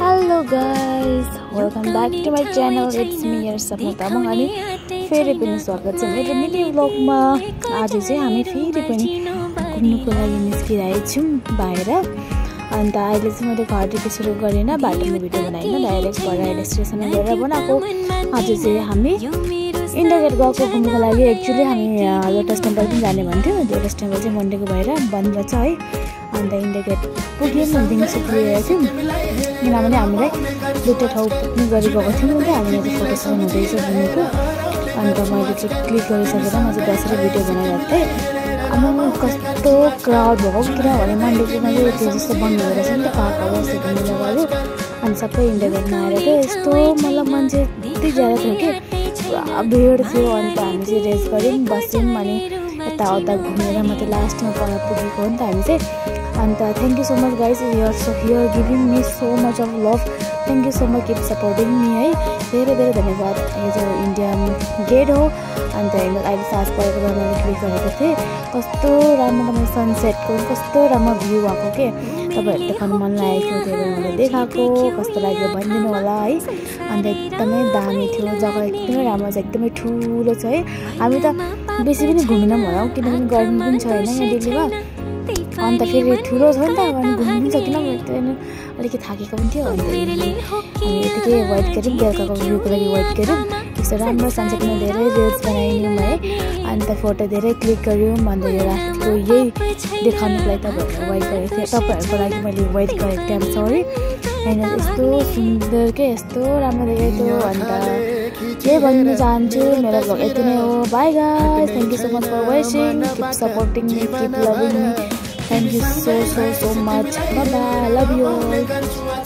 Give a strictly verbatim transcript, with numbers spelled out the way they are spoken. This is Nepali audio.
Hello guys, welcome back to my channel. It's me your Sapna Tamang अनि फेरि पनि स्वागत छ मेरो मिनी व्लगमा। आज चाहिँ हामी फेरि पनि घुम्नुको लागि निस्किरहेको छौं बाहिर। अन्त अहिले चाहिँ मैले घरदेखि सुरु गरेन, बाटोमा भिडियो बनाइन, डाइरेक्ट भएर स्टेसनमा गएर बनाएको। आज चाहिँ हामी इन्डिया गेट गएको घुम्नुको लागि। एक्चुअली हामी लोटस टेम्पल पनि जाने भन्थ्यौ, लोटस टेम्पल चाहिँ मन्डेको भएर बन्द छ है। अन्त इन्डिया गेट पुग्यौँ, दिउँसो पुगेको थियौँ किनभने हामीलाई दुईवटा ठाउँ पुग्नु गरी गएको थियौँ नि त। हामीले चाहिँ फोटो सेसन हुँदैछ घुमेको। अन्त मैले चाहिँ क्लिक गरिसकेर म चाहिँ बसेर भिडियो बनाइरहेको थिएँ। आमा कस्तो क्राउड भएको, किनभने मन्डेको मैले त्यो जस्तो बन्द भएर छ नि त पार्कहरू यस्तो घुम्नु जग्गाहरू। अनि सबै इन्डिया गेटमा आएर चाहिँ यस्तो मतलब मान्छे यति ज्यादा थियो कि पुरा भिड थियो। अन्त हामी चाहिँ रेस्ट गऱ्यौँ, बस्यौँ, अनि यताउता घुमेर मात्रै लास्टमा पर पुगेको हो नि त हामी चाहिँ। And uh, thank you so much guys, you are so here giving me so much of love. Thank you so much, keep supporting me है। धेरै धेरै धन्यवाद। यो चाहिँ इन्डियन गेट हो। अन्त अहिले सास परेको बेला मैले क्लिक गरेको थिएँ। कस्तो राम्रो राम्रो सनसेटको कस्तो राम्रो भ्यू भएको के तपाईँहरू देखाउनु मन लागेको थियो, त्यही भएर मैले देखाएको। कस्तो लाग्यो भनिदिनु होला है। अन्त एकदमै दामी थियो जग्गा, एकदमै राम्रो छ, एकदमै ठुलो छ है। हामी त बेसी पनि घुमेनौँ होला किनभने गर्मी पनि छ होइन यहाँ दिल्लीमा। अन्त फेरि ठुलो छ नि त, अनि घुम्नु पनि सकिनँ, म अलिकति थाकेको पनि थियो। अन्त हामी यतिकै वेट गऱ्यौँ, बेलुकाको भ्यूको लागि वेट गऱ्यौँ। यस्तो राम्रो सनसेटमा धेरै रिल्स बनाइदियौँ है। अन्त फोटो धेरै क्लिक गऱ्यौँ। अन्त यो रातिको यही देखाउनुको लागि तपाईँहरूलाई वेट गरेको थिएँ, तपाईँहरूको लागि मैले वेट गरेको थिएँ। आम सरी होइन, यस्तो सुन्दर के यस्तो राम्रो देखेको थियो। अन्त के भन्न चाहन्छु, मेरो भ्लग यति नै हो। Bye guys, thank you so much for watching, keep supporting me, keep loving me. Thank you so so so much. Bye bye. Love you all.